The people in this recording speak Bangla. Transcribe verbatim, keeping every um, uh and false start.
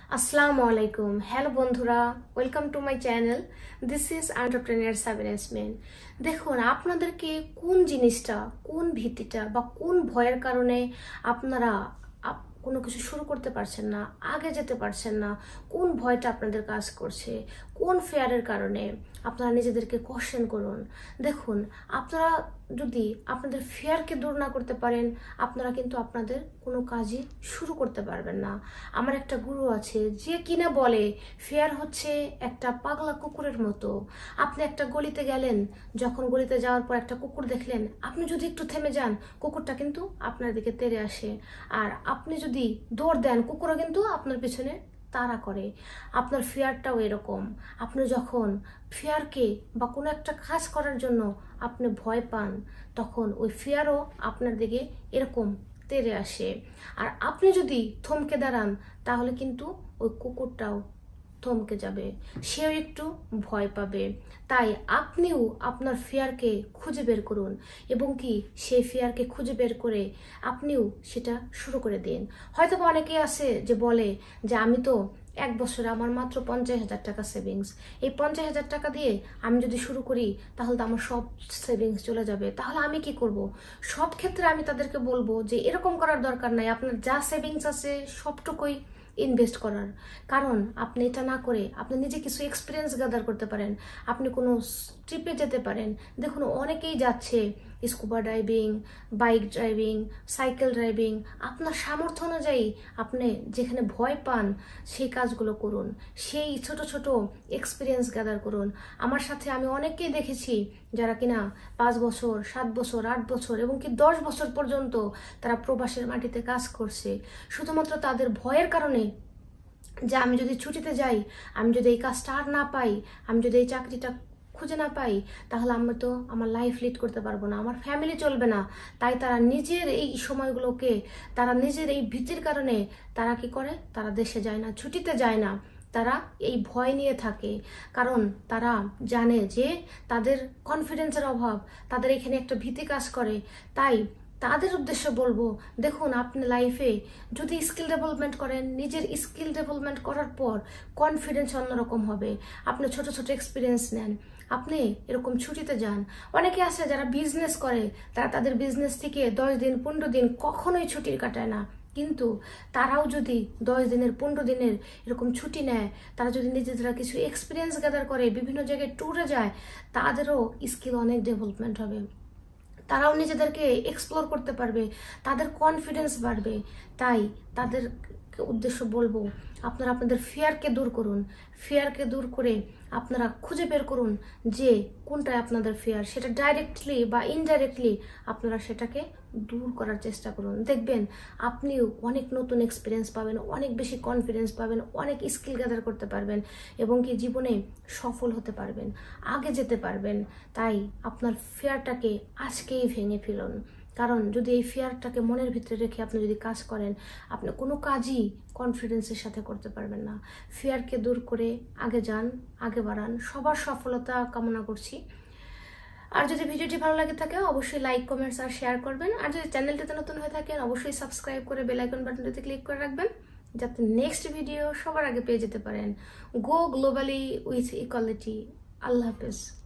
Assalamu alaikum. Hello bondhura, welcome to my channel. This is Entrepreneur Sabina Yasmin. দেখুন আপনাদেরকে কোন জিনিসটা কোন ভীতিটা বা কোন ভয়ের কারণে আপনারা কোনো কিছু শুরু করতে পারছেন না, আগে যেতে পারছেন না, কোন ভয়টা আপনাদের কাজ করছে, কোন ফেয়ারের কারণে আপনারা নিজেদেরকে কোশ্চেন করুন। দেখুন আপনারা যদি আপনাদের ফেয়ারকে দূর না করতে পারেন আপনারা কিন্তু আপনাদের কোনো কাজই শুরু করতে পারবেন না। আমার একটা গুরু আছে যে কিনা বলে ফেয়ার হচ্ছে একটা পাগলা কুকুরের মতো। আপনি একটা গলিতে গেলেন, যখন গলিতে যাওয়ার পর একটা কুকুর দেখলেন, আপনি যদি একটু থেমে যান কুকুরটা কিন্তু আপনার দিকে তেড়ে আসে, আর আপনি যদি দৌড় দেন কুকুরও কিন্তু আপনার পিছনে তাড়া করে। আপনার ফেয়ারটাও এরকম। আপনি যখন ফেয়ারকে বা কোনো একটা কাজ করার জন্য আপনি ভয় পান তখন ওই ফেয়ারও আপনার দিকে এরকম তেড়ে আসে, আর আপনি যদি থমকে দাঁড়ান তাহলে কিন্তু ওই কুকুরটাও থমকে যাবে, সেও একটু ভয় পাবে। তাই আপনিও আপনার ফেয়ারকে খুঁজে বের করুন এবং কি সেই ফেয়ারকে খুঁজে বের করে আপনিও সেটা শুরু করে দিন। হয়তো অনেকেই আছে যে বলে যে আমি তো এক বছরে আমার মাত্র পঞ্চাশ হাজার টাকা সেভিংস, এই পঞ্চাশ হাজার টাকা দিয়ে আমি যদি শুরু করি তাহলে তো আমার সব সেভিংস চলে যাবে, তাহলে আমি কি করব? সব ক্ষেত্রে আমি তাদেরকে বলবো যে এরকম করার দরকার নাই। আপনার যা সেভিংস আছে সবটুকুই ইনভেস্ট করার, কারণ আপনি এটা না করে আপনি নিজে কিছু এক্সপিরিয়েন্স গ্যাদার করতে পারেন, আপনি কোনো ট্রিপে যেতে পারেন। দেখুন অনেকেই যাচ্ছে scuba driving, bike driving, cycle driving. আপনার সামর্থ্য অনুযায়ী আপনি যেখানে ভয় পান সেই কাজগুলো করুন, সেই ছোট ছোট এক্সপিরিয়েন্স গ্যাদার করুন। আমার সাথে আমি অনেককেই দেখেছি যারা কিনা পাঁচ বছর সাত বছর আট বছর এবং কি দশ বছর পর্যন্ত তারা প্রবাসের মাটিতে কাজ করছে, শুধুমাত্র তাদের ভয়ের কারণে যে আমি যদি ছুটিতে যাই, আমি যদি এই কাজটা আর না পাই, আমি যদি এই চাকরিটা খুঁজে না পাই তাহলে আমি তো আমার লাইফ লিড করতে পারবো না, আমার ফ্যামিলি চলবে না। তাই তারা নিজের এই সময়গুলোকে তারা নিজের এই ভীতির কারণে তারা কি করে, তারা দেশে যায় না, ছুটিতে যায় না, তারা এই ভয় নিয়ে থাকে। কারণ তারা জানে যে তাদের কনফিডেন্সের অভাব, তাদের এখানে একটা ভীতি কাজ করে। তাই তাদের উদ্দেশ্যে বলবো, দেখুন আপনি লাইফে যদি স্কিল ডেভেলপমেন্ট করেন, নিজের স্কিল ডেভেলপমেন্ট করার পর কনফিডেন্স অন্যরকম হবে। আপনি ছোট ছোট এক্সপিরিয়েন্স নেন, আপনি এরকম ছুটিতে যান। অনেকে আছে যারা বিজনেস করে, তারা তাদের বিজনেস থেকে দশ দিন পনেরো দিন কখনোই ছুটির কাটায় না, কিন্তু তারাও যদি দশ দিনের পনেরো দিনের এরকম ছুটি নেয়, তারা যদি নিজেরা কিছু এক্সপিরিয়েন্স গ্যাদার করে, বিভিন্ন জায়গায় ট্যুরে যায়, তাদেরও স্কিল অনেক ডেভেলপমেন্ট হবে, তারাও নিজেদেরকে এক্সপ্লোর করতে পারবে, তাদের কনফিডেন্স বাড়বে। তাই তাদের উদ্দেশ্য বলবো আপনারা আপনাদের ফিয়ারকে দূর করুন। ফিয়ারকে দূর করে আপনারা খুঁজে বের করুন যে কোনটাই আপনাদের ফিয়ার, সেটা ডাইরেক্টলি বা ইনডাইরেক্টলি আপনারা সেটাকে দূর করার চেষ্টা করুন। দেখবেন আপনিও অনেক নতুন এক্সপিরিয়েন্স পাবেন, অনেক বেশি কনফিডেন্স পাবেন, অনেক স্কিল গ্যাদার করতে পারবেন এবং কি জীবনে সফল হতে পারবেন, আগে যেতে পারবেন। তাই আপনার ফিয়ারটাকে আজকেই ভেঙে ফেলুন, কারণ যদি এই ফিয়ারটাকে মনের ভিতরে রেখে আপনি যদি কাজ করেন আপনি কোনো কাজই কনফিডেন্সের সাথে করতে পারবেন না। ফিয়ারকে দূর করে আগে যান, আগে বাড়ান। সবার সফলতা কামনা করছি। আর যদি ভিডিওটি ভালো লাগে থাকে অবশ্যই লাইক কমেন্টস আর শেয়ার করবেন, আর যদি চ্যানেলটিতে নতুন হয়ে থাকেন অবশ্যই সাবস্ক্রাইব করে বেল আইকন বাটনটিতে ক্লিক করে রাখবেন যাতে নেক্সট ভিডিও সবার আগে পেয়ে যেতে পারেন। Go globally with equality. আল্লাহ হাফেজ।